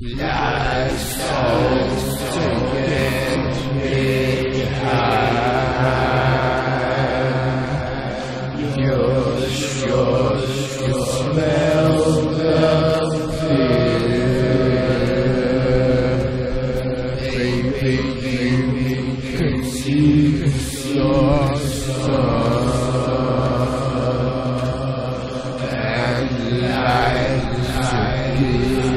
Lysol to get me high. You're sure to smell the fear. Baby, you can see your soul and light to be.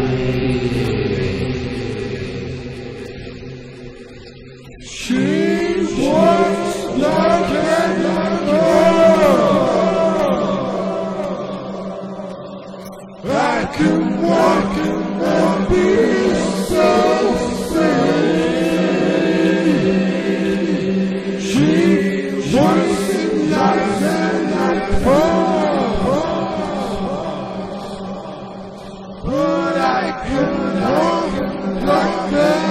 She walks like an I can walk and be so free. She walks in life and I but I can walk like that.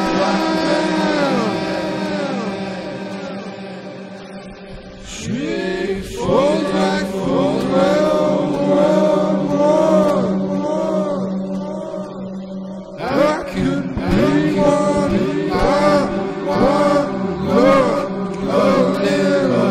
She falls like I can be one by one, look a little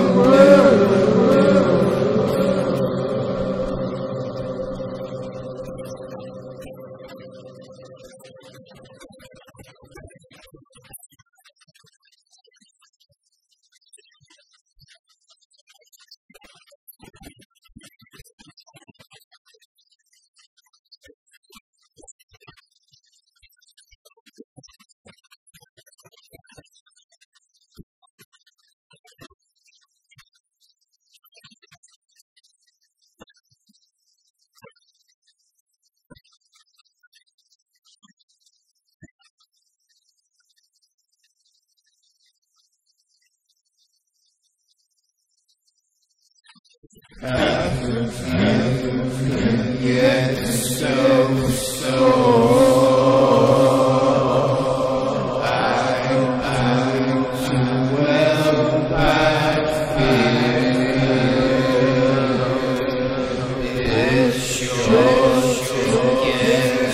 Heaven can get so I'm too well by feel. It's sure to get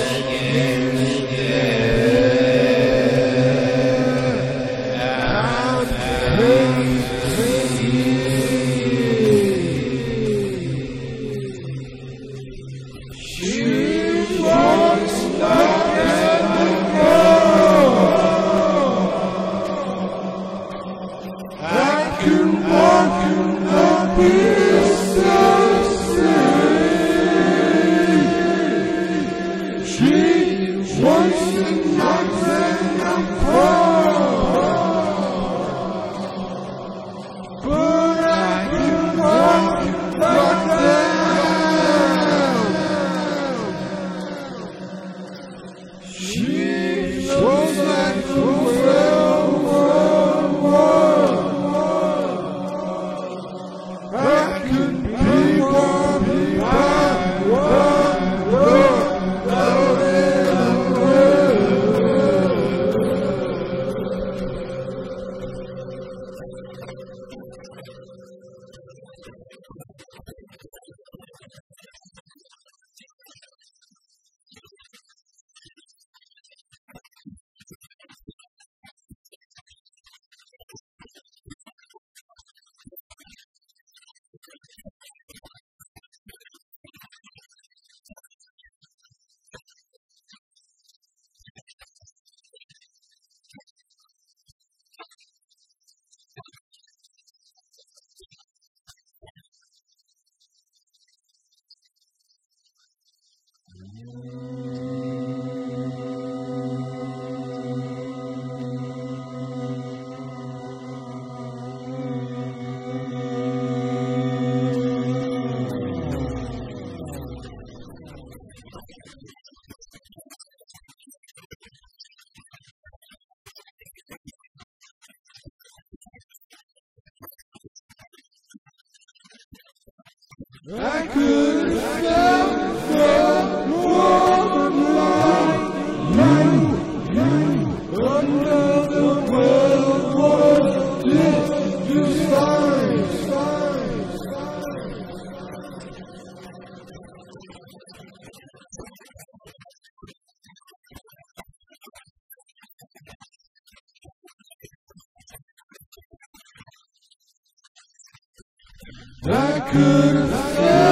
I could have found the woman like you. Another world was this design. I could have